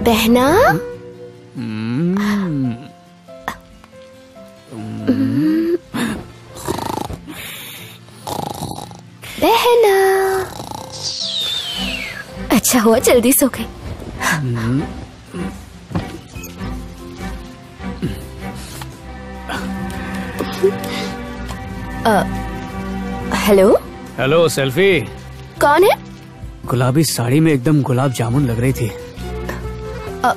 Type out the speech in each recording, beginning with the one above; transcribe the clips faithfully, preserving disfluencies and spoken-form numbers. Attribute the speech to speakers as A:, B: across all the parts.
A: बहना। बहना, अच्छा हुआ जल्दी सो गई। Hello
B: hello selfie.
A: कौन है?
B: गुलाबी साड़ी में एकदम गुलाब जामुन लग रही थी।
A: आ,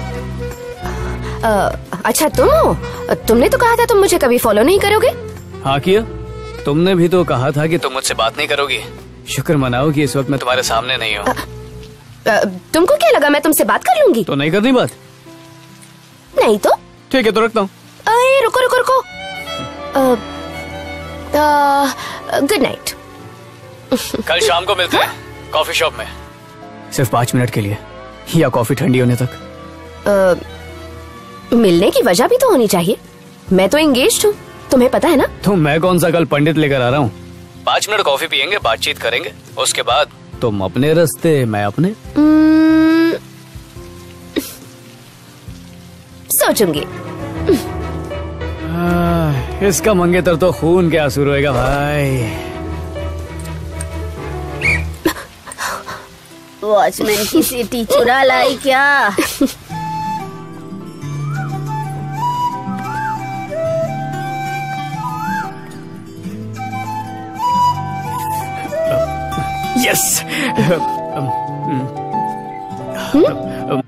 A: आ, अच्छा तुम हो? तुमने तो कहा था तुम मुझे कभी फॉलो नहीं करोगे।
B: हाँ किया, तुमने भी तो कहा था कि तुम मुझसे बात नहीं करोगी। शुक्र मनाओ कि इस वक्त मैं तुम्हारे सामने नहीं हूँ।
A: तुमको क्या लगा मैं तुमसे बात कर लूंगी?
B: तो नहीं करनी बात?
A: नहीं तो
B: ठीक है, तो रखता हूँ।
A: अरे रुको रुको रुको, गुड नाइट।
B: कल शाम को मिलते हैं कॉफी शॉप में, सिर्फ पाँच मिनट के लिए, या कॉफी ठंडी होने तक।
A: uh, मिलने की वजह भी तो होनी चाहिए। मैं तो एंगेज्ड हूँ, तुम्हें पता है ना।
B: तो मैं कौन सा कल पंडित लेकर आ रहा हूँ। पाँच मिनट कॉफी पियेंगे, बातचीत करेंगे, उसके बाद तुम अपने रास्ते मैं अपने।
A: hmm, सोचूंगी।
B: इसका मंगेतर तो खून के आंसू रोएगा भाई।
C: वॉचमैन की सीटी चुरा लाई क्या?
B: यस।